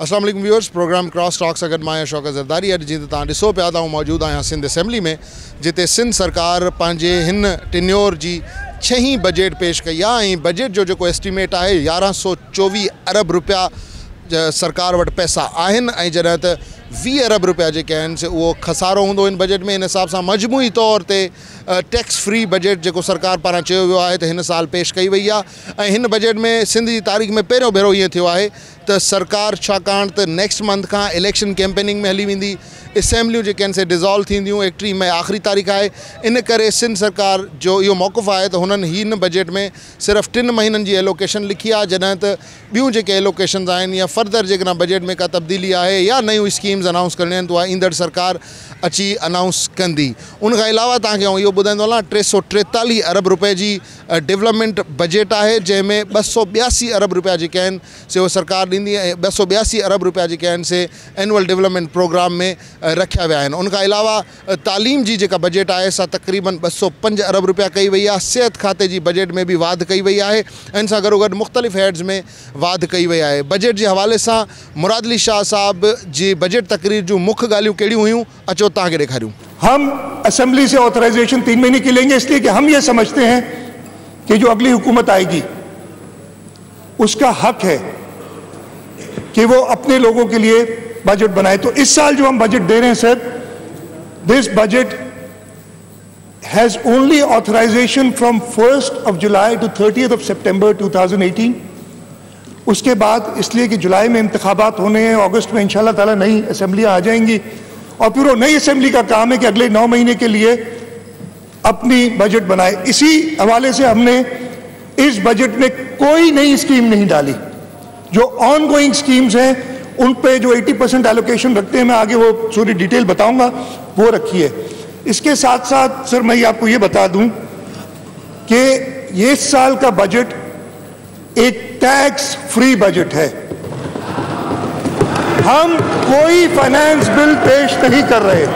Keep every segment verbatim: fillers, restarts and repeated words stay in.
अस्सलाम वालेकुम viewers, programme cross talks अगर मां शौकत ज़रदारी अॼु जीअं तव्हां ॾिसो पिया था मौजूद आहियां सिंध असेंबली में, जिते सिंध सरकार पंहिंजे हिन टिन्योर जी छहीं बजट पेश कई आहे। ऐं बजट जो जेको एस्टिमेट आहे यारहं सौ चोवीह अरब रुपया सरकार वटि पैसा आहिनि ऐं जॾहिं त वीह अरब रुपया जेके आहिनि से उहो खसारो हूंदो हिन बजट में। इन हिसाब सां मजमूई तौर ते टैक्स फ्री बजट जेको सरकार पारां चयो वियो आहे त हिन साल पेश कई वई आहे। ऐं हिन बजट में सिंध जी तारीख़ में पहिरियों भेरो ईअं थियो आहे त सरकार छाकाणि त नेक्स्ट मंथ खां इलेक्शन कैंपेनिंग में हली वेंदी, असेंबलियूं जेके आहिनि से डिज़ोल्व थींदियूं, एकटीह मई आख़िरी तारीख़ आहे। इन करे सिंध सरकार जो इहो मौक़िफ़ आहे त हुननि हिन बजट में सिर्फ़ु टिनि महीननि जी एलोकेशन लिखी आहे, जॾहिं त ॿियूं जेके एलोकेशन्स आहिनि या फर्दर जेकॾहिं बजट में का तब्दीली आहे या नयूं स्कीम्स अनाउंस करणी आहिनि त उहा ईंदड़ सरकार अची अनाउंस कंदी। उन खां अलावा तव्हांखे आउं इहो ॿुधाईंदो हलां टे सौ टेतालीह अरब रुपए जी डेवलपमेंट बजट आहे, जंहिंमें ॿ सौ ॿियासी अरब रुपया जेके आहिनि से उहो सरकार ॾींदी ऐं ॿ सौ ॿियासी अरब रुपया जेके आहिनि से एनुअल डेवलपमेंट प्रोग्राम में रखिया विया आहिनि। उन खां अलावा तालीम जी जेका बजट आहे सा तक़रीबन ॿ सौ पंज अरब रुपया कई वई आहे। सिहत खाते जी बजट में बि वाध कई वई आहे, इन सां गॾोगॾु मुख़्तलिफ़ हेड्स में वाध कई वई आहे। बजट जे हवाले सां मुराद अली शाह साहब जी बजट तकरीर जूं मुख्य ॻाल्हियूं कहिड़ियूं हुयूं, अचो तव्हांखे ॾेखारियूं। हम असेंबली से ऑथराइजेशन तीन महीने की लेंगे, इसलिए कि हम ये समझते हैं कि जो अगली हुकूमत आएगी उसका हक है कि वो अपने लोगों के लिए बजट बनाए। तो इस साल जो हम बजट दे रहे हैं sir, this budget has only authorisation from first of July to thirtieth of September two thousand eighteen. उसके बाद इसलिए कि जुलाई में इंतखाबात होने हैं, अगस्त में इंशाल्लाह ताला नई असेंबलियाँ आ जाएंगी और फिर वो नई असेंबली का काम है कि अगले नौ महीने के लिए अपनी बजट बनाए। इसी हवाले से हमने इस बजट में कोई नई स्कीम नहीं डाली। जो ऑन गोइंग स्कीम्स हैं उन पे जो अस्सी परसेंट एलोकेशन रखते हैं, मैं आगे वो पूरी डिटेल बताऊंगा, वो रखी है। इसके साथ साथ सर मैं आपको ये बता दूं कि ये साल का बजट एक टैक्स फ्री बजट है। हम कोई फाइनेंस बिल पेश नहीं कर रहे।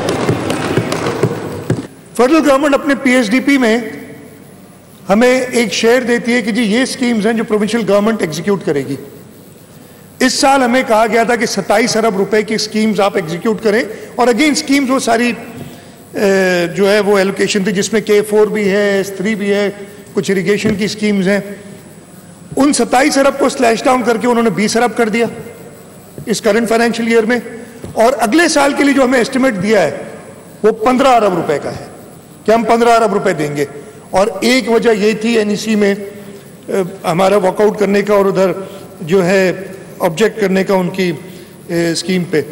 फेडरल गवर्नमेंट अपने पीएसडीपी में हमें एक शेयर देती है कि जी ये स्कीम्स हैं जो प्रोविंशियल गवर्नमेंट एग्जीक्यूट करेगी। इस साल हमें कहा गया था कि सत्ताईस अरब रुपए की स्कीम्स आप एग्जीक्यूट करें, और अगेन स्कीम्स वो सारी जो है वो एलोकेशन थी, जिसमें के फोर भी है, एस थ्री भी है, कुछ इरिगेशन की स्कीम्स हैं। उन सत्ताईस अरब को स्लैश डाउन करके उन्होंने बीस अरब कर दिया इस करंट फाइनेंशियल ईयर में, और अगले साल के लिए जो हमें एस्टिमेट दिया है वो पंद्रह अरब रुपए का है कि हम पंद्रह अरब रुपए देंगे। और एक वजह ये थी एनईसी में आ, हमारा वॉकआउट करने का और उधर जो है ऑब्जेक्ट करने का उनकी ए, स्कीम पे।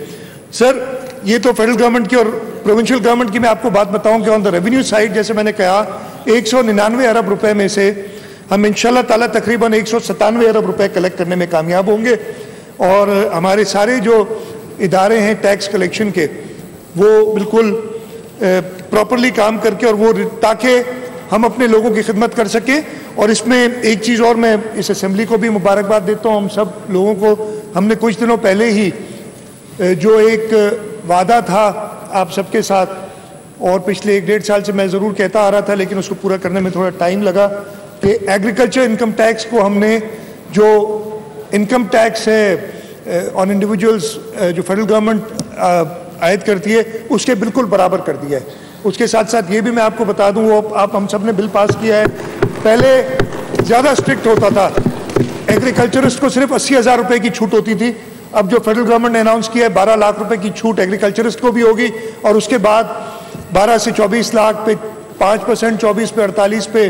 सर ये तो फेडरल गवर्नमेंट की और प्रोविंशियल गवर्नमेंट की मैं आपको बात बताऊं कि ऑन द रेवेन्यू साइड जैसे मैंने कहा एक सौ निन्यानवे अरब रुपए में से हम इंशाल्लाह ताला तकरीबन एक सौ सत्तानवे अरब रुपए कलेक्ट करने में कामयाब होंगे, और हमारे सारे जो इदारे हैं टैक्स कलेक्शन के वो बिल्कुल प्रॉपरली काम करके और वो ताकि हम अपने लोगों की खिदमत कर सकें। और इसमें एक चीज़ और मैं इस असेंबली को भी मुबारकबाद देता हूँ, हम सब लोगों को हमने कुछ दिनों पहले ही जो एक वादा था आप सबके साथ, और पिछले एक डेढ़ साल से मैं ज़रूर कहता आ रहा था लेकिन उसको पूरा करने में थोड़ा टाइम लगा, कि एग्रीकल्चर इनकम टैक्स को हमने जो इनकम टैक्स है ऑन इंडिविजुअल्स जो फेडरल गवर्नमेंट आयद करती है उसके बिल्कुल बराबर कर दिया है। उसके साथ साथ ये भी मैं आपको बता दूं, वो आप हम सब ने बिल पास किया है, पहले ज़्यादा स्ट्रिक्ट होता था, एग्रीकल्चरिस्ट को सिर्फ अस्सी हज़ार रुपये की छूट होती थी। अब जो फेडरल गवर्नमेंट ने अनाउंस किया है बारह लाख रुपए की छूट एग्रीकल्चरिस्ट को भी होगी, और उसके बाद बारह से चौबीस लाख पे पाँच परसेंट, चौबीस पे अड़तालीस पे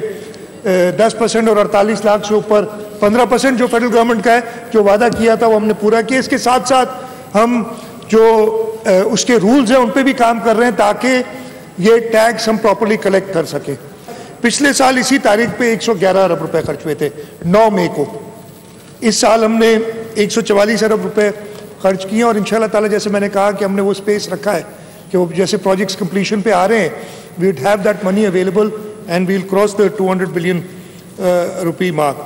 दस परसेंट और अड़तालीस लाख से ऊपर पंद्रह परसेंट जो फेडरल गवर्नमेंट का है, जो वादा किया था वो हमने पूरा किया। इसके साथ साथ हम जो उसके रूल्स हैं उन पर भी काम कर रहे हैं ताकि ये टैक्स हम प्रॉपर्ली कलेक्ट कर सकें। पिछले साल इसी तारीख पे एक सौ ग्यारह अरब रुपए खर्च हुए थे नौ मई को। इस साल हमने एक सौ चवालीस अरब रुपए खर्च किए, और इंशाल्लाह ताला जैसे मैंने कहा कि हमने वो स्पेस रखा है कि वो जैसे प्रोजेक्ट्स कंप्लीशन पे आ रहे हैं we would have that money available and we will cross the two hundred billion rupee mark.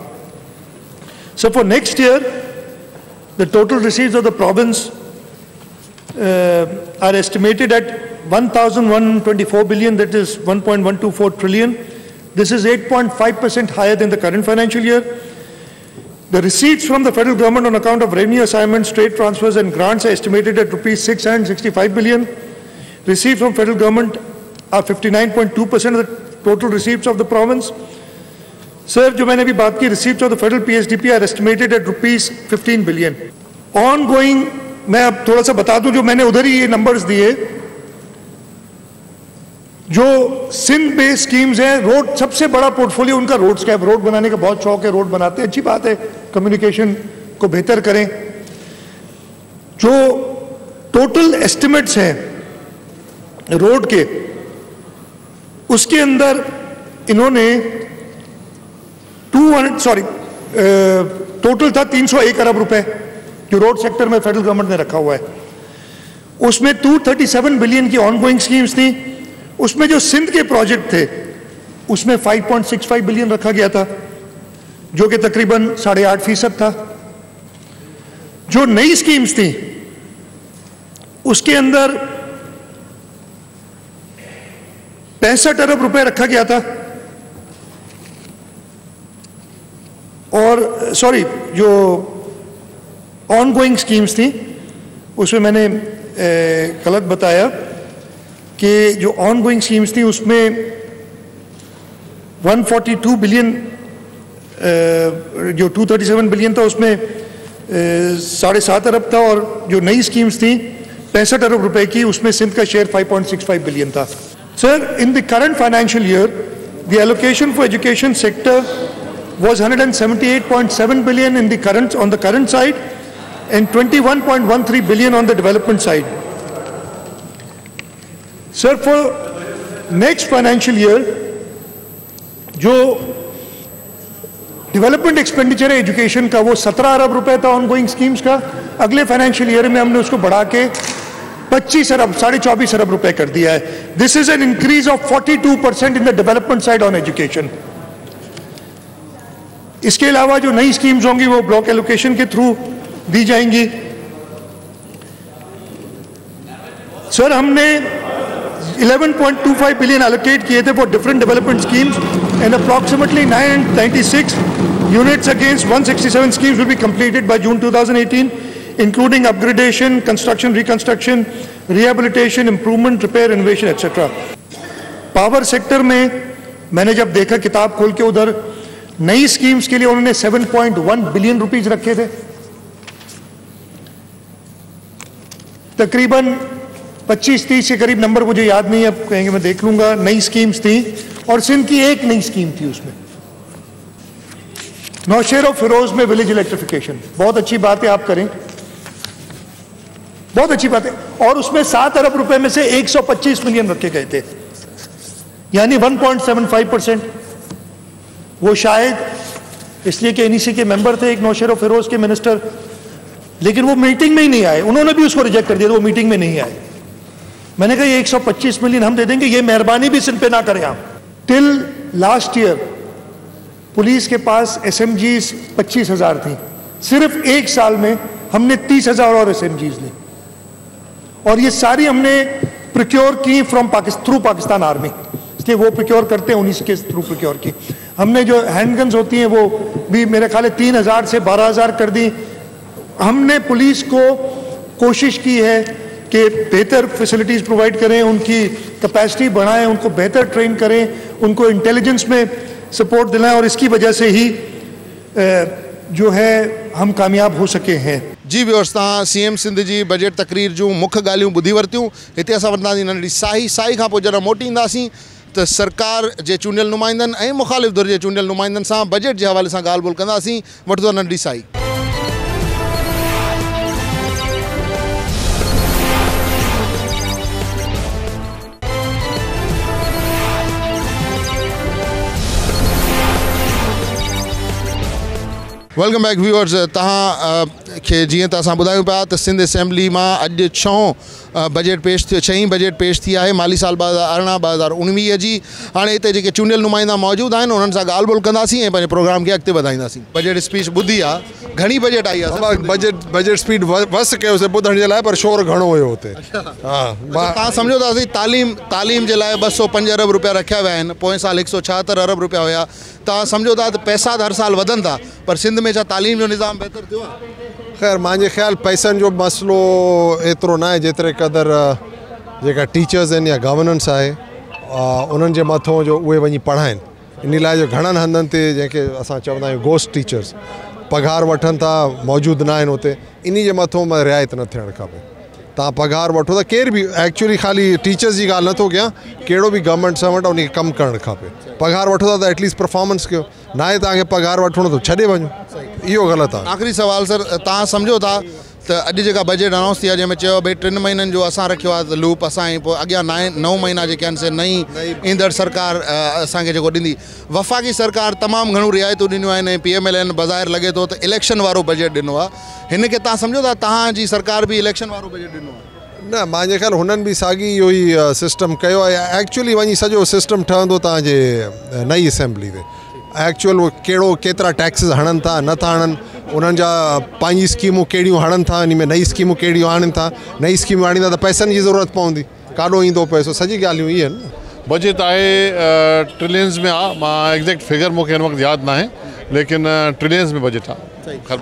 So for next year the total receives of the province are estimated at one thousand one hundred twenty-four billion, that is one point one two four trillion. This is eight point five percent higher than the current financial year. The receipts from the federal government on account of revenue assignments, trade transfers and grants are estimated at rupees six hundred sixty-five billion. Receipts from federal government are fifty-nine point two percent of the total receipts of the province. Sir, जो मैंने अभी बात की, receipts of the federal P S D P are estimated at rupees fifteen billion. Ongoing, मैं अब थोड़ा सा बता दूं, जो मैंने उधर ही ये numbers दिए, जो सिंध बेस्ड स्कीम्स हैं, रोड सबसे बड़ा पोर्टफोलियो उनका रोड्स का है, रोड बनाने का बहुत शौक है, रोड बनाते हैं, अच्छी बात है, कम्युनिकेशन को बेहतर करें। जो टोटल एस्टिमेट्स हैं रोड के, उसके अंदर इन्होंने टू सॉरी टोटल था तीन सौ एक अरब रुपए जो रोड सेक्टर में फेडरल गवर्नमेंट ने रखा हुआ है। उसमें दो सौ सैंतीस बिलियन की ऑनगोइंग स्कीम्स थी। उसमें जो सिंध के प्रोजेक्ट थे उसमें पाँच पॉइंट छह पाँच बिलियन रखा गया था, जो कि तकरीबन साढ़े आठ फीसद था। जो नई स्कीम्स थी उसके अंदर पैंसठ अरब रुपए रखा गया था, और सॉरी जो ऑनगोइंग स्कीम्स थी उसमें मैंने गलत बताया कि जो ऑनगोइंग स्कीम्स थी उसमें एक सौ बयालीस बिलियन, जो दो सौ सैंतीस बिलियन था उसमें साढ़े सात अरब था, और जो नई स्कीम्स थी पैंसठ अरब रुपए की, उसमें सिंध का शेयर पाँच पॉइंट छह पाँच बिलियन था। Sir, in the current financial year the allocation for education sector was one hundred seventy-eight point seven billion in the current on the current side and twenty-one point one three billion on the development side. Sir, for next financial year, जो development expenditure है education का वो सत्रह अरब रुपए था ongoing schemes का। अगले financial year में हमने उसको बढ़ा के पच्चीस अरब साढ़े चौबीस अरब रुपए कर दिया है। This is an increase of बयालीस percent in the development side on education. इसके अलावा जो नई स्कीम्स होंगी वो ब्लॉक एलोकेशन के थ्रू दी जाएंगी। सर, हमने eleven point two five बिलियन एलोकेट किए थे for different development schemes and approximately nine hundred ninety-six units against one sixty-seven schemes will be completed by June twenty eighteen, including upgradation, construction, reconstruction, rehabilitation, improvement, repair, innovation etcetera. Power sector में मैंने जब देखा किताब खोल के, उधर नई schemes के लिए उन्होंने सात पॉइंट एक बिलियन रुपीस रखे थे। तकरीबन पच्चीस तीस के करीब नंबर मुझे याद नहीं है, अब कहेंगे मैं देख लूंगा, नई स्कीम्स थी, और सिंध की एक नई स्कीम थी उसमें, नौशेर और फिरोज में विलेज इलेक्ट्रिफिकेशन। बहुत अच्छी बात है, आप करें, बहुत अच्छी बात है। और उसमें सात अरब रुपए में से एक सौ पच्चीस मिलियन रखे गए थे, यानी एक पॉइंट सात पाँच परसेंट। वो शायद इसलिए कि एनईसी के मेंबर थे, एक नौशेर और फिरोज के मिनिस्टर, लेकिन वो मीटिंग में ही नहीं आए, उन्होंने भी उसको रिजेक्ट कर दिया, तो वो मीटिंग में नहीं आए। मैंने कहा ये एक सौ पच्चीस मिलियन हम दे देंगे, ये मेहरबानी भी सिंध पे ना करें आप। टिल लास्ट ईयर पुलिस के पास एसएमजीज पच्चीस हजार थी, सिर्फ एक साल में हमने तीस हजार और एसएमजीज ली, और ये सारी हमने प्रोक्योर की from Pakistan through Pakistan army, इसलिए वो प्रोक्योर करते हैं, उन्हीं के थ्रू प्रोक्योर की। हमने जो हैंडगन्स होती हैं वो भी मेरे ख्याल है तीन हजार से बारह हजार कर दी। हमने पुलिस को कोशिश की है कि बेहतर फैसिलिटीज़ प्रोवाइड करें, उनकी कैपेसिटी बढ़ाएं, उनको बेहतर ट्रेन करें, उनको इंटेलिजेंस में सपोर्ट दिलाएं, और इसकी वजह से ही जो है हम कामयाब हो सके हैं। जी व्यूअर्स, तव्हां सीएम सिंध जी बजट तकरीर जूं मुख्य ॻाल्हियूं ॿुधी वरितियूं। हिते असां वठंदासीं नंढड़ी साई साई खां पोइ जॾहिं मोटी ईंदासीं त सरकार जे चूंडियल नुमाइंदनि ऐं मुख़ालिफ़ धुर जे चूंडियल नुमाइंदनि सां बजट जे हवाले सां ॻाल्हि ॿोल कंदासीं। वठंदो नंढड़ी साई। वेलकम बैक व्यूअर्स, तव्हां खे जीअं त असां ॿुधायूं पिया त सिंध असेंबली मां अॼु छहों बजट पेश थियो, छहीं बजट पेश थी आहे माली साल ॿ हज़ार अरिड़हं ॿ हज़ार उणिवीह जी। हाणे हिते जेके चूंडियल नुमाइंदा मौजूदु आहिनि उन्हनि सां ॻाल्हि ॿोल कंदासीं ऐं पंहिंजे प्रोग्राम खे अॻिते वधाईंदासीं। बजट स्पीच ॿुधी आहे, घणी बजट आई आहे? बजट बजट स्पीड बस कयोसीं ॿुधण जे लाइ, पर शोर घणो हुयो हुते। हा, तव्हां सम्झो था तालीम तालीम जे लाइ ॿ सौ पंज अरब रुपया रखिया विया आहिनि, पोएं साल हिकु सौ छाहतरि अरब रुपया हुया। तव्हां सम्झो था त पैसा त हर साल वधनि था, पर सिंध में छा तालीम जो निज़ाम बहितर थियो आहे? ख़ैर मुंहिंजे ख़्याल पैसनि जो मसइलो एतिरो न आहे जेतिरे क़दुरु जेका टीचर्स आहिनि या गवर्नेंस आहे उन्हनि जे मथां जो उहे वञी पढ़ाइनि। इन लाइ जो घणनि हंधनि ते जंहिंखे असां चवंदा आहियूं गोस्ट टीचर्स पघार वठनि था, मौजूदु न आहिनि हुते, इन जे मथां रिआयत न थियणु खपे। तव्हां पघार वठो त केर बि एक्चुअली ख़ाली टीचर्स जी ॻाल्हि नथो कयां, कहिड़ो बि गवर्नमेंट सर्वेंट आहे उनखे कमु करणु खपे। पघार वठो था त एटलीस्ट परफॉर्मेंस कयो, न आहे तव्हांखे पघार वठिणो त छॾे वञो, इहो ग़लति आहे। आख़िरी सवाल सर, तव्हां सम्झो था त अॼु जेका बजट अनाउंस थी आहे जंहिंमें चयो भई टिनि महीननि जो असां रखियो आहे त लूप असां ऐं पोइ अॻियां नाइन नव महीना जेके आहिनि से नई ईंदड़ सरकार असांखे जेको ॾींदी, वफ़ाक़ी सरकार तमामु घणियूं रिआयतूं ॾिनियूं आहिनि ऐं पी एम एल एन बज़ाहिर लॻे थो त इलेक्शन वारो बजट ॾिनो आहे। हिन खे तव्हां सम्झो था तव्हांजी सरकार बि इलेक्शन वारो बजट ॾिनो आहे? न, मुंहिंजे ख़्याल हुननि बि साॻी इहो ई सिस्टम कयो आहे। एक्चुअली वञी सॼो सिस्टम ठहंदो तव्हांजे नई असेंबली ते। एक्चुअल उहो कहिड़ो केतिरा टैक्सिस हणनि था नथा हणनि, उन्हनि जा पंहिंजी स्कीमूं कहिड़ियूं हणनि था, इन में नई स्कीमूं कहिड़ियूं आणनि था, नई स्कीमूं आणींदा त पैसनि जी ज़रूरत पवंदी, काॾो ईंदो पैसो, सॼी ॻाल्हियूं इहे आहिनि। बजट आहे ट्रिलियंस में आहे, मां एग्ज़ैक्ट फिगर मूंखे हिन वक़्तु यादि न आहे, लेकिन ट्रिलियंस में बजट आहे।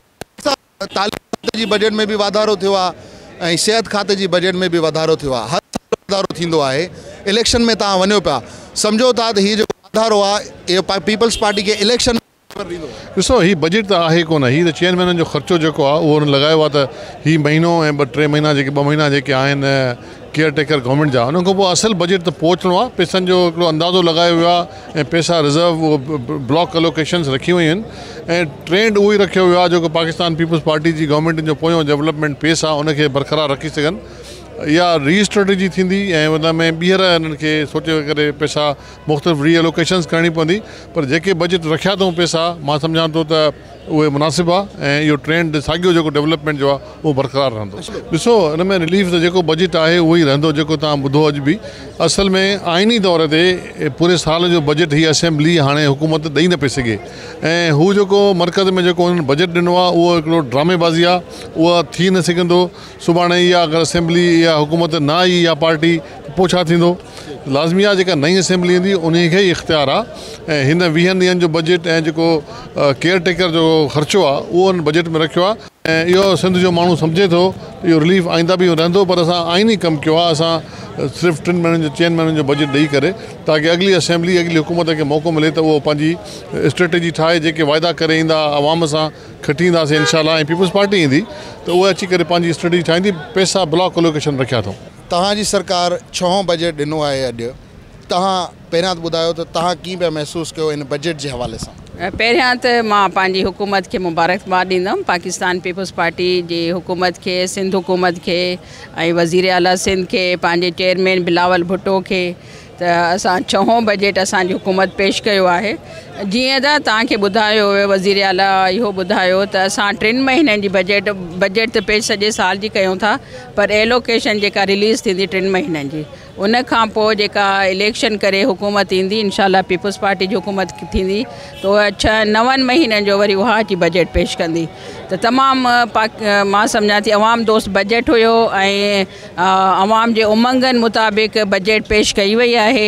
तालीम जी बजट में बि वाधारो थियो आहे ऐं सिहत खाते जी बजट में बि वाधारो थियो आहे, हर साल वाधारो थींदो आहे। इलेक्शन में तव्हां वञो पिया, सम्झो था त हीउ जेको वाधारो आहे इहो पीपल्स पार्टी खे इलेक्शन ॾिसो, हीउ बजट त आहे कोन, हीउ त चइनि महीननि जो ख़र्चो जेको आहे उहो हुन लॻायो आहे त हीउ महीनो ऐं ॿ टे महीना जेके ॿ महीना जेके आहिनि केयर टेकर गवर्नमेंट जा, उन खां पोइ असल बजट त पहुचणो आहे। पैसनि जो हिकिड़ो अंदाज़ो लॻायो वियो आहे ऐं पैसा रिज़र्व उहो ब्लॉक अलोकेशन्स रखी वयूं आहिनि ऐं ट्रेंड उहो ई रखियो वियो आहे जेको पाकिस्तान पीपल्स पार्टी जी गवर्नमेंट जो पोयों डेवलपमेंट पेस आहे उनखे बरक़रार रखी सघनि। या री स्ट्रेटजी थींदी ऐं उन में ॿीहर हिननि खे सोचे करे पैसा मुख़्तलिफ़ री एलोकेशन्स करणी पवंदी, पर जेके बजट रखिया अथऊं पैसा, मां सम्झां थो त उहे मुनासिबु आहे ऐं इहो ट्रेंड साॻियो जेको डेवलपमेंट जो आहे उहो बरक़रार रहंदो। ॾिसो, हिन में रिलीफ त जेको बजट आहे उहो ई रहंदो जेको तव्हां ॿुधो अॼु बि। असल में आइनी तौर ते पूरे साल जो बजट हीअ असेंबली हाणे हुकूमत ॾेई न पई सघे ऐं हू जेको मर्कज़ में जेको हुननि बजट ॾिनो आहे उहो हिकिड़ो ड्रामेबाज़ी आहे, उहा थी न सघंदो। सुभाणे इहा अगरि असेंबली या हुकूमत न आई या पार्टी, पोइ छा थींदो? लाज़मी आहे जेका नई असेंबली ईंदी उन खे ई इख़्तियार आहे ऐं हिन वीहनि ॾींहंनि जो बजट ऐं जेको केयर टेकर जो ख़र्चो आहे उहो हुन बजट में रखियो आहे ऐं इहो सिंध जो माण्हू सम्झे थो इहो रिलीफ आईंदा बि रहंदो, पर असां आइनी कमु कयो आहे। असां सिर्फ़ु टिनि महीननि जो चइनि महीननि जो बजट ॾेई करे ताकी अॻिली असेंबली अॻिली हुकूमत खे मौक़ो मिले त उहो पंहिंजी स्ट्रेटेजी ठाहे, जेके वाइदा करे ईंदा आवाम सां खटी ईंदासीं इंशाल्लाह, ऐं पीपल्स पार्टी ईंदी त उहे अची करे पंहिंजी स्ट्रेटेजी ठाहींदी। पैसा ब्लॉक अलोकेशन रखिया अथऊं। तव्हांजी सरकार छहों बजट ॾिनो आहे अॼु, तव्हां पहिरियां त ॿुधायो त तव्हां कीअं पिया महसूसु कयो इन बजट जे हवाले सां? पहिरियां त मां पंहिंजी हुकूमत खे मुबारकबाद ॾींदमि, पाकिस्तान पीपल्स पार्टी जी हुकूमत खे, सिंध हुकूमत खे ऐं वज़ीर आला सिंध खे, पंहिंजे चेयरमैन बिलावल भुट्टो खे, त असां छहों बजट असांजी हुकूमत पेश कयो आहे। जीअं त तव्हांखे ॿुधायो हुयो, वज़ीर आला इहो ॿुधायो त असां टिनि महीननि जी बजट बजट त पेश सॼे साल जी कयूं था, पर एलोकेशन जेका रिलीज़ थींदी टिनि महीननि जी, उन खां पोइ जेका इलेक्शन करे हुकूमत ईंदी इंशाल्लाह पीपल्स पार्टी जी हुकूमत थींदी त उहा छह नवनि महीननि जो वरी उहा अची बजट पेश कंदी। त तमामु पाक मां सम्झां थी अवाम दोस्त बजट हुयो ऐं अवाम जे उमंगनि मुताबिक़ बजट पेश कई वई आहे।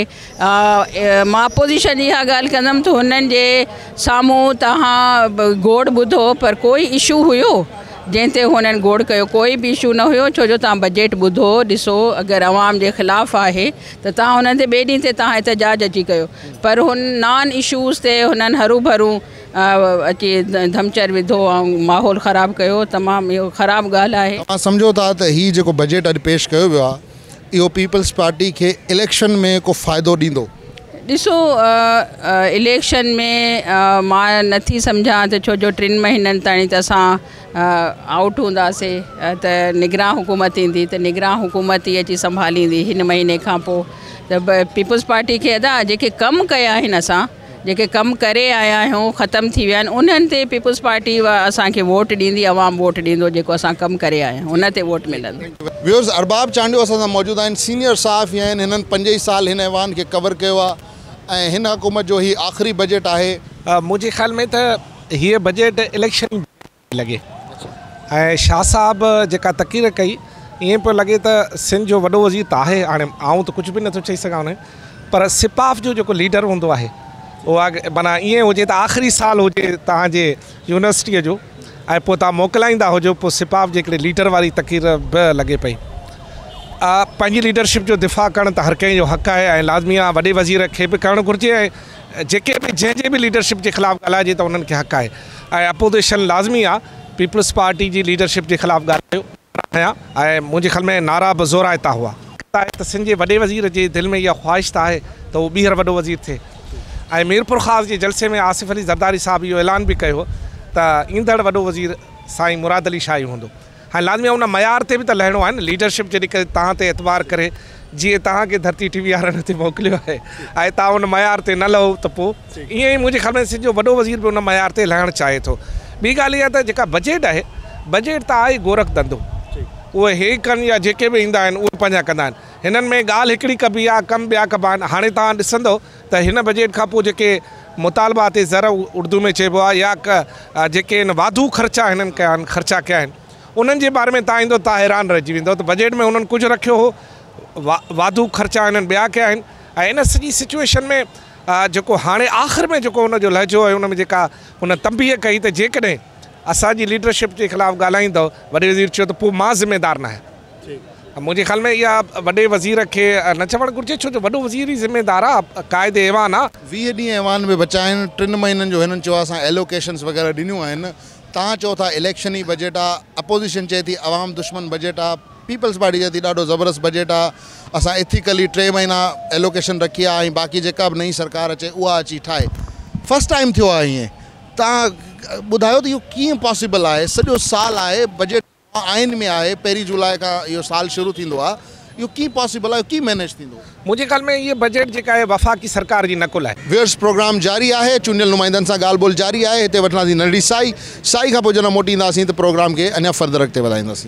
मां अपोज़िशन जी इहा ॻाल्हि कंदमि त हुननि जे साम्हूं तव्हां गोड़ ॿुधो, पर कोई इशू हुयो जंहिं ते हुननि गोड़ कयो? कोई बि इशू न हुयो, छो जो तव्हां बजट ॿुधो ॾिसो, अगरि अवाम जे ख़िलाफ़ु आहे त तव्हां हुननि ते ॿिए ॾींहं ते तव्हां एहतजाज अची कयो, पर हुन नॉन इशूज़ ते हुननि हरू भरू अची धमचर विधो ऐं माहौल ख़राबु कयो। तमामु इहो ख़राबु ॻाल्हि आहे। तव्हां सम्झो था त हीउ जेको बजट अॼु पेश कयो वियो आहे इहो पीपल्स पार्टी खे इलेक्शन में को फ़ाइदो ॾींदो? ॾिसो, इलेक्शन में मां नथी सम्झां त छो जो टिनि महीननि ताईं त असां आउट हूंदासीं त निगरान हुकूमत ईंदी, त निगरान हुकूमत ई अची संभालींदी हिन महीने खां पोइ। त पीपल्स पार्टी खे अदा जेके कमु कया आहिनि, असां जेके कमु करे आया आहियूं, ख़तमु थी विया आहिनि, उन्हनि ते पीपल्स पार्टी असांखे वोट ॾींदी, अवाम वोट ॾींदो, जेको असां कमु करे आया आहियूं उन ते वोट मिलंदो। व्यूअर्स, अरबाब चांडियो असां सां मौजूदु आहिनि, सीनियर सहाफ़ी आहिनि, हिननि पंज ई साल हिन ऐवान खे कवर कयो आहे ऐं हिन हुकूमत जो ही आख़िरी बजट आहे। मुंहिंजे ख़्याल में त हीअ बजट इलेक्शन लॻे ऐं शाह साहब जेका तक़रीर कई ईअं पियो लॻे त सिंध जो वॾो वज़ीर त आहे, हाणे आऊं त कुझु बि नथो चई सघां उन, पर सिपाफ जो जेको लीडर हूंदो आहे उहा माना ईअं हुजे त आख़िरी साल हुजे तव्हांजे यूनिवर्सिटीअ जो ऐं पोइ तव्हां मोकिलाईंदा हुजो पोइ सिपाह जे हिकिड़े लीडर वारी तक़रीर बि लॻे पई। पंहिंजी लीडरशिप जो दिफ़ा करणु त हर कंहिं जो हक़ आहे ऐं लाज़मी आहे, वॾे वज़ीर खे बि करणु घुरिजे ऐं जेके बि जंहिंजे बि लीडरशिप जे ख़िलाफ़ु ॻाल्हाइजे त उन्हनि खे हक़ आहे ऐं अपोज़िशन लाज़मी आहे पीपल्स पार्टी जी लीडरशिप जे ख़िलाफ़ु ॻाल्हायो आहियां ऐं मुंहिंजे ख़्याल में नारा बि ज़ोराइता हुआ त सिंध जे वॾे वज़ीर जे दिलि में इहा ख़्वाहिश त आहे त उहो ॿीहर वॾो वज़ीर थिए ऐं मीरपुर ख़ासि जे जलसे में आसिफ़ अली ज़रदारी साहिबु इहो ऐलान बि कयो त ईंदड़ वॾो वज़ीर साईं मुराद अली शाही हूंदो। हाणे लाज़मी आहे उन मयार ते बि त लहिणो आहे न, लीडरशिप जॾहिं करे तव्हां ते एतबार करे जीअं तव्हांखे धरती टीवी वारनि ते मोकिलियो आहे ऐं तव्हां उन मयार ते न लहो त पोइ ईअं ई मुंहिंजे ख़्याल में सिंध जो वॾो वज़ीर बि उन मयार ते लहणु चाहे थो। ॿी ॻाल्हि इहा त जेका बजट आहे, बजट त आहे गोरख धंधो, उहे हे कनि या जेके बि ईंदा आहिनि उहे पंहिंजा कंदा आहिनि। हिननि में ॻाल्हि हिकिड़ी कबी आहे, कमु ॿिया कबा आहिनि। हाणे तव्हां ॾिसंदो त हिन बजट खां पोइ जेके मुतालबा ते ज़र उर्दू में चइबो आहे या जेके हिन वाधू ख़र्चा हिननि कया आहिनि, ख़र्चा कया आहिनि, उन्हनि जे बारे में तव्हां ईंदो तव्हां हैरान रहिजी वेंदो त बजट में उन्हनि कुझु रखियो हो, वा वाधू ख़र्चा हिननि ॿिया कया आहिनि। ऐं इन सॼी सिचुएशन में जेको हाणे आख़िर में जेको हुनजो लहजो आहे उन में जेका हुन तंबीह कई त जेकॾहिं असांजी लीडरशिप जे ख़िलाफ़ु ॻाल्हाईंदव वॾे वज़ीर चयो त पोइ मां ज़िम्मेदार न आहियां। मुंहिंजे ख़्याल में इहा वॾे वज़ीर खे न चवणु घुरिजे, छो जो वॾो वज़ीर ई ज़िम्मेदार आहे, क़ाइदे ऐवान आहे। वीह ॾींहं ऐवान में बचा आहिनि, टिनि महीननि जो हिननि चयो असां एलोकेशन्स वग़ैरह ॾिनियूं आहिनि। तव्हां चओ था इलेक्शन ई बजट आहे, अपोज़िशन चए थी अवाम दुश्मन बजट आहे, पीपल्स पार्टी चए थी ॾाढो ज़बरदस्त बजट आहे, असां एथिकली टे महीना एलोकेशन रखी आहे ऐं बाक़ी जेका बि नई सरकार अचे उहा अची ठाहे। फस्ट टाइम थियो आहे ईअं, तव्हां ॿुधायो त इहो कीअं पॉसिबल आहे? सॼो साल आहे, बजट आइन में आहे, पहिरीं जुलाई खां इहो साल शुरू थींदो आहे, इहो कीअं पॉसिबल आहे, कीअं मैनेज थींदो? मुंहिंजे ख़्याल में इहा बजट जेका आहे वफ़ाक़ी सरकार जी नकुल आहे। व्यूअर्स, प्रोग्राम जारी आहे, चूंडियल नुमाइंदनि सां ॻाल्हि ॿोल जारी आहे। हिते वठंदासीं नंढड़ी साई, साई खां पोइ जॾहिं मोटींदासीं त प्रोग्राम खे अञा फर्दर अॻिते वधाईंदासीं।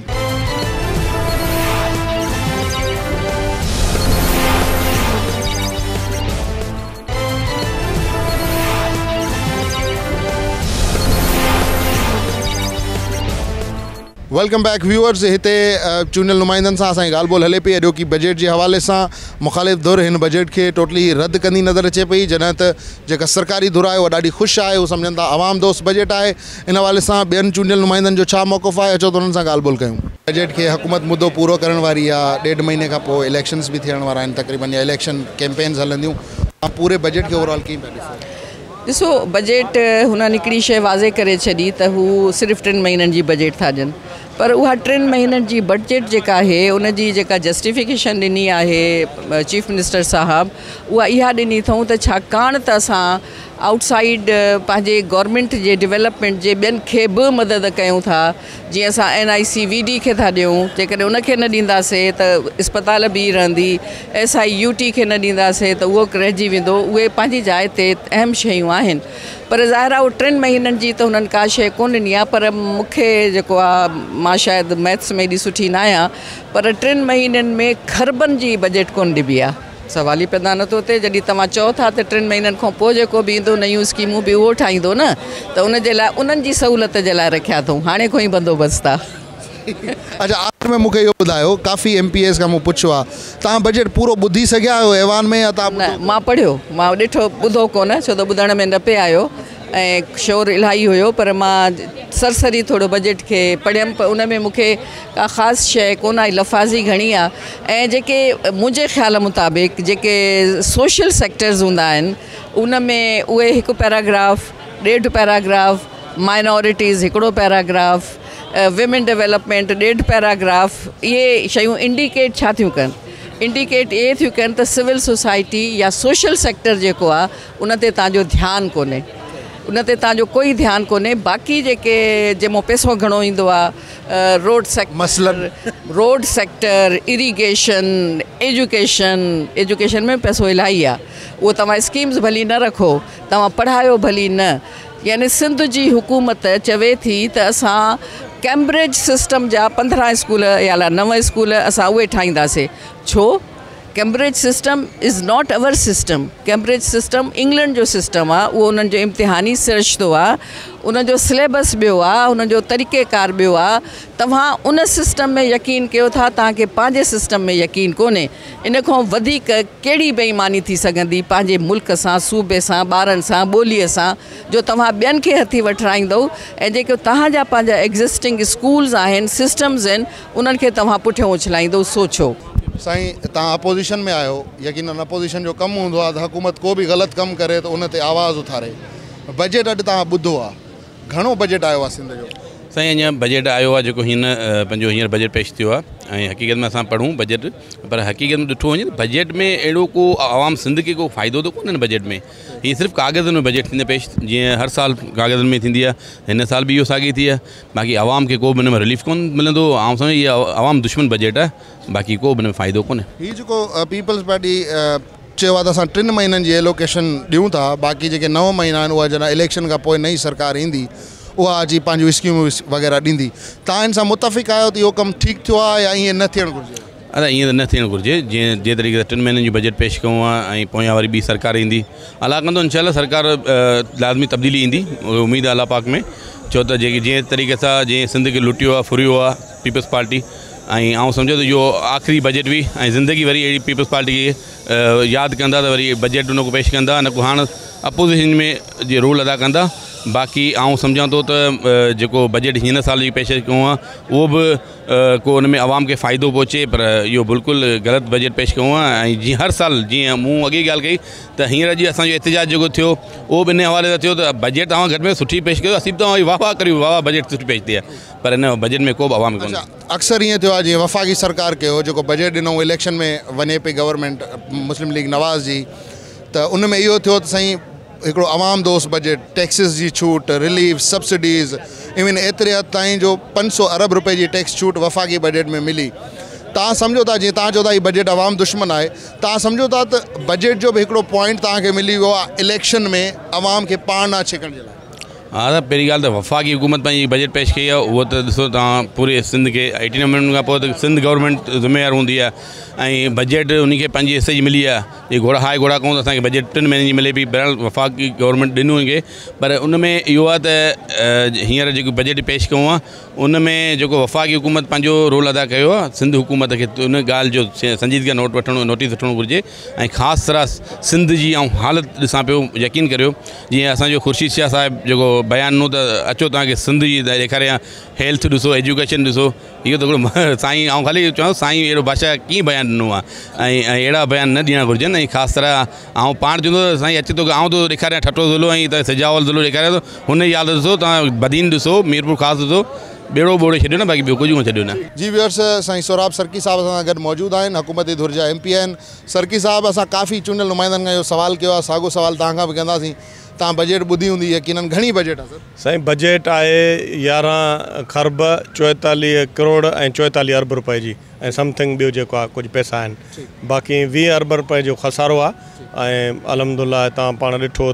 Welcome back viewers. हिते चूंडियल नुमाइंदनि सां असांजी ॻाल्हि ॿोल हले पई अॼोकी बजट जे हवाले सां। मुख़ालिफ़ धुर हिन बजट खे टोटली रद्द कंदी नज़र अचे पई, जॾहिं त जेका सरकारी धुर आहे उहा ॾाढी ख़ुशि आहे, उहे सम्झनि था आवाम दोस्त बजट आहे। इन हवाले सां ॿियनि चूंडियल नुमाइंदनि जो छा मौक़िफ़ आहे, अचो त उन्हनि सां ॻाल्हि ॿोल कयूं। बजट खे हुकूमत मुद्दो पूरो करण वारी आहे, ॾेढ महीने खां पोइ इलेक्शन्स बि थियण वारा आहिनि, तक़रीबन या इलेक्शन कैंपेन्स हलंदियूं। पूरे बजट खे ओवरऑल कीअं पिया ॾिसो? ॾिसो, बजट हुननि हिकिड़ी शइ वाज़े करे छॾी त हू सिर्फ़ु टिनि महीननि जी बजट था ॾियनि, पर उहा टिनि महीननि जी बजट जेका आहे उनजी जेका जस्टिफिकेशन ॾिनी आहे चीफ मिनिस्टर साहबु, उहा इहा ॾिनी अथऊं त छाकाणि त असां आउटसाइड पंहिंजे गवर्नमेंट जे डेवलपमेंट जे ॿियनि खे बि मदद कयूं था। जीअं असां N I C V D खे था ॾियूं, जेकॾहिं उनखे न ॾींदासीं त इस्पताल बि रहंदी, एस आई यू टी खे न ॾींदासीं त उहो रहिजी वेंदो। उहे पंहिंजी जाइ ते अहम शयूं आहिनि, पर ज़ाहिर आहे उहो टिनि महीननि जी त हुननि का शइ कोन ॾिनी आहे। पर मूंखे जेको आहे, मां शायदि मैथ्स में एॾी सुठी न आहियां, पर टिनि महीननि में खरबनि जी बजट कोन ॾिबी आहे। सवाल ई पैदा नथो थिए, जॾहिं तव्हां चओ था त टिनि महीननि खां पोइ जेको बि ईंदो नयूं स्कीमूं बि उहो ठाहींदो न, त उनजे लाइ उन्हनि जी सहूलियत जे लाइ रखिया अथऊं, हाणे खां ई बंदोबस्तु आहे। अच्छा, आख़िर में मूंखे इहो ॿुधायो, काफ़ी एम पी एस खां मूं पुछियो आहे, तव्हां बजट पूरो ॿुधी सघिया आहियो ऐवान में या तव्हां? न, मां पढ़ियो, मां ॾिठो, ॿुधो कोन, छो त ॿुधण में न पे आयो ऐं शोर इलाही हुयो, पर मां सरसरी थोरो बजट खे पढ़ियमि, पर उन में मूंखे का ख़ासि शइ कोन आई, लफ़ाज़ी घणी आहे। ऐं जेके मुंहिंजे ख़्याल मुताबिक़ जेके सोशल सेक्टर्स हूंदा आहिनि उन में उहे हिकु पैराग्राफ, ॾेढ पैराग्राफ, माइनॉरिटीज़ हिकिड़ो पैराग्राफ, विमेन डेवलपमेंट ॾेढ पैराग्राफ, इहे शयूं इंडिकेट छा थियूं कनि? इंडिकेट इहे थियूं कनि त सिविल सोसाइटी या सोशल सेक्टर जेको आहे उन ते तव्हांजो ध्यानु कोन्हे, उन ते तव्हांजो कोई ध्यानु कोन्हे। बाक़ी जेके जंहिंमां पैसो घणो ईंदो आहे, रोड सेक्टर, मसलन road sector, irrigation, education, education में पैसो इलाही आहे, उहो तव्हां स्कीम्स भली न रखो, तव्हां पढ़ायो भली न। यानी सिंध जी हुकूमत चवे थी त असां कैम्ब्रिज सिस्टम जा पंद्रहं स्कूल या नव स्कूल असां उहे ठाहींदासीं। छो? Cambridge system is not our system. Cambridge system England जो सिस्टम आहे, उहो उन्हनि जो इम्तिहानी सिरिश्तो आहे, उन जो सिलेबस ॿियो आहे, उन जो तरीक़ेकार ॿियो आहे। तव्हां उन सिस्टम में यकीन कयो था, तव्हांखे पंहिंजे सिस्टम में यकीन कोन्हे। इन खां वधीक कहिड़ी बेईमानी थी सघंदी पंहिंजे मुल्क सां, सूबे सां, ॿारनि सां, ॿोलीअ सां, जो तव्हां ॿियनि खे हथी वठराईंदव ऐं जेके तव्हांजा पंहिंजा एग्ज़िस्टिंग स्कूल्स आहिनि, सिस्टम्स आहिनि, उन्हनि खे तव्हां पुठियां उछलाईंदव। सोचो साईं, तव्हां अपोज़िशन में आहियो, यकीनन अपोज़िशन जो कमु हूंदो आहे त हुकूमत को बि ग़लति कमु करे त उन ते आवाज़ु उथारे। बजट अॼु तव्हां ॿुधो आहे, घणो बजट आयो आहे सिंध जो? साईं, अञा बजट आयो आहे जेको हींअर पंहिंजो हींअर बजट पेश थियो आहे ऐं हक़ीक़त में असां पढ़ूं बजट, पर हक़ीक़त में ॾिठो वञे त बजट में अहिड़ो को आवाम सिंध खे को फ़ाइदो त कोन्हे बजट में। हीअ सिर्फ़ु कागज़नि में बजट थींदे पेश, जीअं हर साल कागज़नि में थींदी आहे, हिन साल बि इहो साॻी थी आहे। बाक़ी आवाम खे को बि हिन में रिलीफ कोन मिलंदो। आउं सम्झो इहा आवाम दुश्मन बजट आहे, बाक़ी को बि हिन में फ़ाइदो कोन्हे। हीअ जेको पीपल्स पार्टी चयो आहे त असां टिनि महीननि जी एलोकेशन ॾियूं था, बाक़ी जेके नव महीना आहिनि उहा जॾहिं इलेक्शन खां पोइ नई सरकार ईंदी उहा अची पंहिंजूं स्कीमूं वग़ैरह ॾींदी। तव्हां हिन सां मुतफ़िक़ आहियो त इहो कमु ठीकु थियो आहे या ईअं न थियणु घुरिजे? अरे ईअं त न थियणु घुरिजे। जीअं जे तरीक़े सां टिनि महीननि जी बजट पेश कयूं आहे ऐं पोयां वरी ॿी सरकार ईंदी, अलाह कंदो इंशाअल्लाह सरकार लाज़मी तब्दीली ईंदी, उमेद आहे अलाह पाक में। छो त जेकी जीअं तरीक़े सां जीअं सिंध खे लुटियो आहे, फुरियो आहे पीपल्स पार्टी, ऐं आउं सम्झो त इहो आख़िरी बजट बि ऐं ज़िंदगी वरी अहिड़ी पीपल्स पार्टी खे यादि कंदा त वरी बजट उन को पेश कंदा, न को हाणे अपोज़िशन में जे रोल अदा कंदा। बाक़ी आउं सम्झां थो त जेको बजट हिन साल जी पेश कयूं आहे उहो बि को उन में आवाम खे फ़ाइदो पहुचे, पर इहो बिल्कुलु ग़लति बजट पेश कयूं आहे। ऐं जीअं हर साल जीअं मूं अॻे ॻाल्हि कई त हींअर अॼु असांजो एहतिजाज जेको थियो उहो बि इन हवाले सां थियो त बजट तव्हां घटि में घटि सुठी पेश कयो, असीं बि तव्हां वाह वाह करियो, वाह वाह बजट सुठी पेश थी आहे, पर हिन बजट में को बि आवाम कोन्हे। अक्सर ईअं थियो आहे जीअं वफ़ाक़ी सरकार कयो, जेको बजट ॾिनो इलेक्शन में वञे पई गवर्नमेंट मुस्लिम लीग नवाज़ जी, त उन में इहो थियो त साईं हिकिड़ो आवाम दोस्त बजट, टैक्सिस जी छूट, रिलीफ, सब्सिडीज़, इवन एतिरे हद ताईं जो पंज सौ अरब रुपए जी टैक्स छूट वफ़ाक़ी बजट में मिली। तव्हां सम्झो था, जीअं तव्हां चओ था हीउ बजट आवाम दुश्मन आहे, तव्हां सम्झो था त बजट जो बि हिकिड़ो पॉइंट तव्हांखे मिली वियो आहे इलेक्शन में आवाम खे पाण न छिकण जे लाइ? हाँ, त पहिरीं ॻाल्हि त वफ़ाक़ी हुकूमत पंहिंजी बजट पेश कई आहे, उहो त ॾिसो तव्हां पूरे सिंध खे एटीन अमेंडमेंट खां पोइ त सिंध गवर्नमेंट ज़िम्मेवार हूंदी आहे ऐं बजट उनखे पंहिंजी हिसे जी मिली आहे। ये घोड़ा हाय घोड़ा कहूं त असांखे बजट टिनि महीननि जी मिले पई, बहरहाल वफ़ाक़ी गवर्नमेंट ॾिनो हुनखे, पर उन में इहो आहे त हींअर जेको बजट पेश कयूं आहे उन में जेको वफ़ाक़ी हुकूमत पंहिंजो रोल अदा कयो आहे, सिंध हुकूमत खे उन ॻाल्हि जो संजीदगी नोट वठणो नोटिस वठणो घुरिजे। ऐं ख़ासि तरह सिंध जी ऐं हालति ॾिसां पियो, यकीन करियो जीअं असांजो ख़ुर्शीद शाह साहिबु जेको बयानु ॾिनो त अचो तव्हांखे सिंध जी ॾेखारियां, हेल्थ ॾिसो, एजुकेशन ॾिसो, इहो त हिकिड़ो साईं ऐं ख़ाली चवां साईं अहिड़ो बादशाह कीअं बयानु ॾिनो आहे ऐं अहिड़ा बयान न ॾियणु घुरिजनि। ऐं ख़ासि तरह ऐं पाण चवंदो त साईं अचे थो आउं थो ॾेखारियां ठठो ज़ुलो ऐं त सिजावल ज़ुलो ॾेखारियां थो, हुन जी हालति ॾिसो, तव्हां बदीन ॾिसो, मीरपुर ख़ासि ॾिसो, ॿेड़ो ॿोड़े छॾियो न, बाक़ी ॿियो कुझु छॾियो न। जी व्यूअर्स, साईं सोराब सर्की साहब सां गॾु मौजूदु आहिनि, हुकूमती धुर जा एम पी आहिनि। सर्की साहब, असां काफ़ी चूंडियल नुमाइंदनि खां इहो सुवाल कयो आहे, साॻियो सुवाल तव्हां खां बि कंदासीं। तव्हां बजट ॿुधी हूंदी, यकीनन घणी बजट आहे सर? साईं बजट आहे यारहं खरब चोएतालीह करोड़ ऐं चोएतालीह अरब रुपए जी ऐं समथिंग ॿियो जेको आहे कुझु पैसा आहिनि, बाक़ी वीह अरब रुपए जो खसारो आहे। ऐं अलहमदुलिल्लाह तव्हां पाण ॾिठो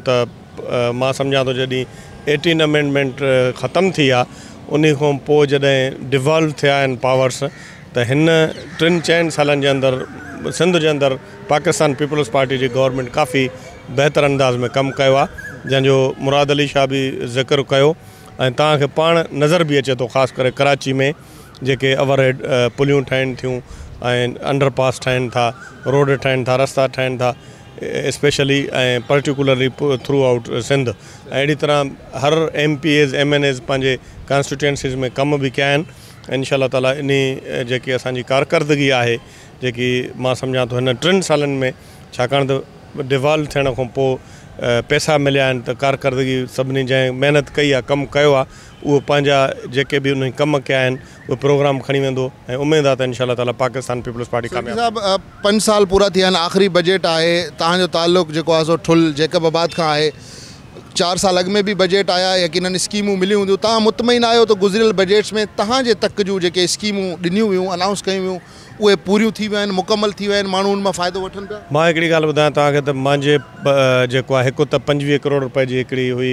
त मां सम्झां थो जॾहिं एटीन अमेंडमेंट ख़तमु थी आहे उन खां पोइ जॾहिं डिवॉल्व थिया आहिनि पावर्स, त हिन टिनि चइनि सालनि जे अंदरि सिंध जे अंदरि पाकिस्तान पीपल्स पार्टी जी गवर्नमेंट काफ़ी बहितर अंदाज़ में कमु कयो आहे, जंहिंजो मुराद अली शाह बि ज़िक्र कयो। ऐं तव्हांखे पाण नज़र बि अचे थो, ख़ासि करे कराची में जेके ओवरहेड पुलियूं ठहनि थियूं ऐं अंडरपास ठहनि था, रोड ठहनि था, रस्ता ठहनि था, स्पेशली ऐं पर्टिकुलरली थ्रू आउट सिंध। ऐं अहिड़ी तरह हर M P as M N as पंहिंजे कॉन्स्टिट्यूंसीज़ में कम बि कया आहिनि। इंशाअल्लाह ताला इन जेकी असांजी कारकर्दगी आहे, जेकी मां सम्झां थो हिन टिनि सालनि में, छाकाणि त डिवॉल्व थियण खां पोइ पैसा मिलिया आहिनि, त कारकर्दगी सभिनी जंहिं महिनत कई आहे, कमु कयो आहे, उहो पंहिंजा जेके बि उन कम कया आहिनि उहो प्रोग्राम खणी वेंदो ऐं उमेदु आहे त इंशाअल्लाह ताला पाकिस्तान पीपल्स पार्टी कामयाबु। साहब, पंज साल पूरा थिया आहिनि, आख़िरी बजट आहे, तव्हांजो ताल्लुक़ जेको आहे सो ठुल जेकब आबाद खां आहे, चार साल अॻु में बि बजट आया यकीनन स्कीमूं मिलियूं हूंदियूं तव्हां मुतमइन आहियो त गुज़िरियल बजट्स में तव्हांजे तक जूं जेके स्कीमूं ॾिनियूं हुयूं अनाउंस कयूं हुयूं उहे पूरियूं थी वियूं आहिनि मुकमल थी विया आहिनि माण्हू उन मां फ़ाइदो वठनि पिया मां हिकिड़ी ॻाल्हि ॿुधायां तव्हांखे त मुंहिंजे जेको आहे हिकु त पंजवीह करोड़ रुपए जी हिकिड़ी हुई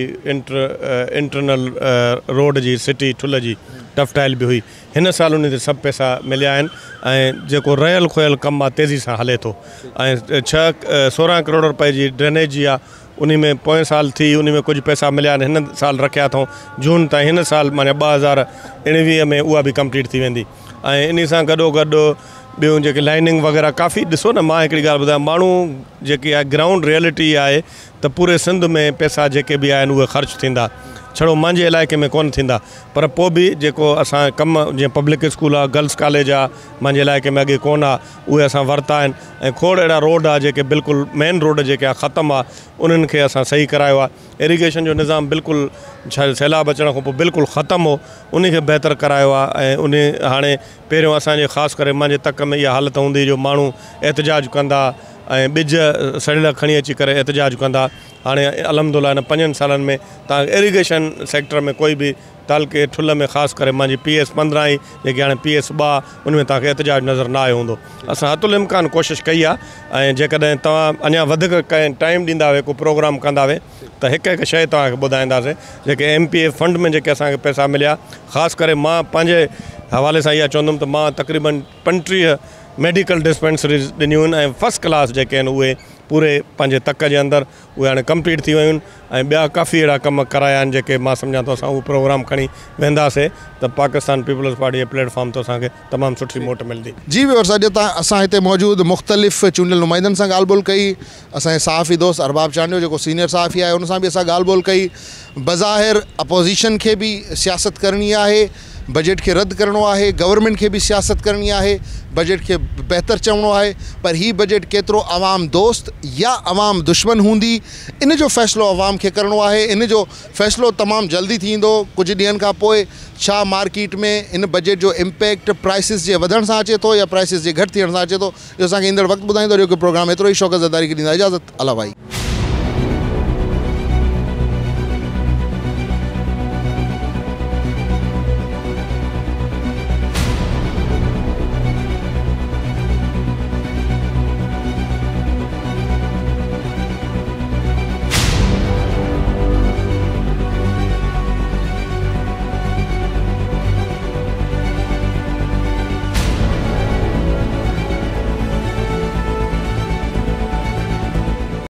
इंटर इंटरनल रोड जी सिटी ठुल जी टफ टाइल बि हुई हिन साल उन ते सभु पैसा मिलिया आहिनि ऐं जेको रहियल खुयल कमु आहे तेज़ी सां हले थो ऐं छह सोरहं करोड़ रुपए जी ड्रेनेज जी आहे उन में पोएं साल थी उन में कुझु पैसा मिलिया आहिनि हिन साल रखिया अथऊं जून ताईं हिन साल माना ॿ हज़ार उणिवीह में उहा बि कंप्लीट थी वेंदी ऐं इन सां गॾोगॾु ॿियूं जेके लाइनिंग वग़ैरह काफ़ी ॾिसो न मां हिकिड़ी ॻाल्हि ॿुधायां माण्हू जेकी आहे ग्राउंड रियलिटी आहे त पूरे सिंध में पैसा जेके बि आहिनि उहे ख़र्चु थींदा छड़ो मुंहिंजे इलाइक़े में कोन थींदा पर पोइ बि जेको असां कमु जीअं पब्लिक स्कूल आहे गर्ल्स कॉलेज आहे मुंहिंजे इलाइक़े में अॻे कोन आहे उहे असां वरिता आहिनि ऐं खोड़ अहिड़ा रोड आहे जेके बिल्कुलु मेन रोड जेके आहे ख़तमु आहे उन्हनि खे असां सही करायो आहे इरीगेशन जो निज़ाम बिल्कुलु छा सैलाब अचण खां पोइ बिल्कुलु ख़तमु हो उन खे बहितर करायो आहे ऐं उन हाणे पहिरियों असांजे ख़ासि करे मुंहिंजे तक में इहा हालत हूंदी जो माण्हू एहतजाज कंदा ऐं ॿिज सड़ियल खणी अची करे एहतजाज कंदा हाणे अलहमदुलिल्लाह हिन पंजनि सालनि में तव्हां इरीगेशन सेक्टर में कोई बि तालके ठुल में ख़ासि करे मुंहिंजी पी एस पंद्रहं ई जेकी हाणे पी एस ॿ उन में तव्हांखे एहतजाज नज़र न आयो हूंदो असां हतुल इम्कान कोशिशि कई आहे ऐं जेकॾहिं तव्हां अञा वधीक कंहिं टाइम ॾींदा हुए को प्रोग्राम कंदा हुए त हिकु हिकु शइ तव्हांखे ॿुधाईंदासीं जेके एम पी ए फंड में जेके असांखे पैसा मिलिया ख़ासि करे मां पंहिंजे हवाले सां इहा चवंदुमि त मां तक़रीबन पंटीह मेडिकल डिस्पेंसरीज़ ॾिनियूं आहिनि ऐं फस्ट क्लास जेके आहिनि उहे पूरे पंहिंजे तक जे अंदरि उहे हाणे कंप्लीट थी वियूं आहिनि ऐं ॿिया काफ़ी अहिड़ा कम कराया आहिनि जेके मां सम्झां थो असां उहो प्रोग्राम खणी वेंदासीं त पाकिस्तान पीपल्स पार्टी जे प्लेटफॉर्म ते असांखे तमामु सुठी मोट मिलंदी जी व्यवस्था अॼु तव्हां असां हिते मौजूदु मुख़्तलिफ़ चूंडियल नुमाइंदनि सां ॻाल्हि ॿोल कई असांजे सहाफ़ी दोस्त अरबाब चांडियो जेको सीनियर सहाफ़ी आहे उन सां बि असां ॻाल्हि ॿोल कई बज़ाहिर अपोज़िशन खे बि सियासत करणी आहे बजट खे रद्द करिणो आहे गवर्नमेंट खे बि सियासत करणी आहे बजट खे बहितर चवणो आहे पर ही बजट केतिरो आवाम दोस्त या आवाम दुश्मन हूंदी इन जो फ़ैसिलो आवाम खे करिणो आहे इन जो फ़ैसिलो तमामु जल्दी थींदो कुझु ॾींहंनि खां पोइ छा मार्केट में इन बजट जो इम्पैक्ट प्राइसिस जे वधण सां अचे थो या प्राइसिस जे घटि थियण सां अचे थो इहो असांखे ईंदड़ वक़्तु ॿुधाईंदो जो कि प्रोग्राम एतिरो ई शौक़ ज़दारी खे ॾींदा इजाज़त अला भाई।